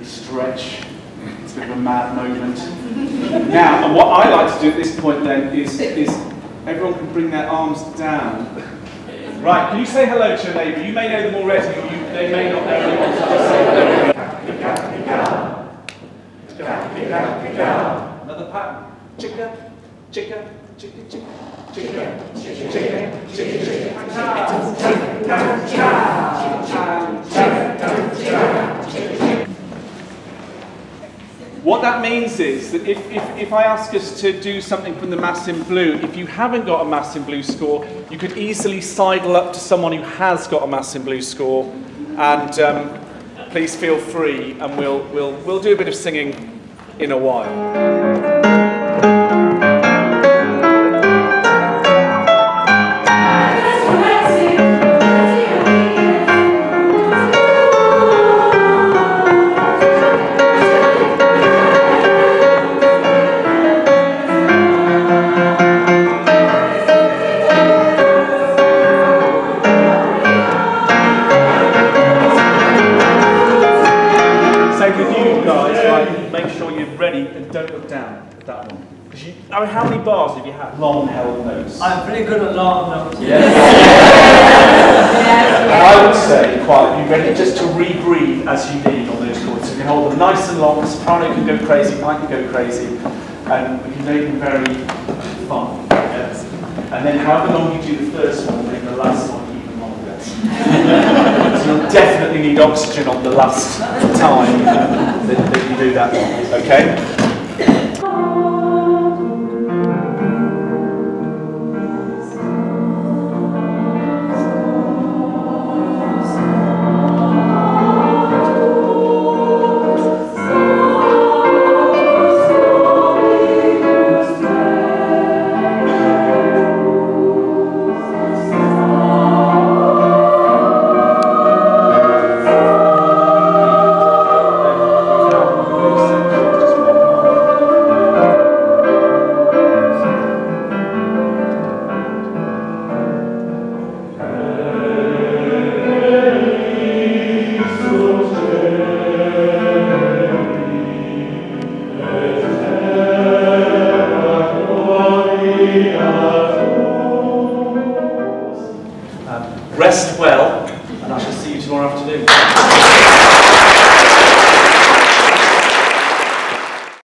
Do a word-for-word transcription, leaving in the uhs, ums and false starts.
they stretch. It's a bit of a mad moment. Now, and what I like to do at this point then is, is everyone can bring their arms down. Right, can you say hello to your neighbour? You may know them already, or you, they may not know anyone, so just say hello. Another pattern. Chicka, chicka, chicka, chicka, chicka, chicka, chicka, chicka. What that means is that if, if, if I ask us to do something from the Mass in Blue, if you haven't got a Mass in Blue score, you could easily sidle up to someone who has got a Mass in Blue score, and um, please feel free, and we'll, we'll, we'll do a bit of singing in a while. I mean, how many bars have you had? Long held notes. I'm pretty good at long notes. Yes. I would say, quite, be ready just to rebreathe as you need on those chords. So you can hold them nice and long, the soprano can go crazy, pipe can go crazy, and we can make them very fun. Yes. And then however long you do the first one, make the last one even longer. So you'll definitely need oxygen on the last time that, that you do that one. Okay?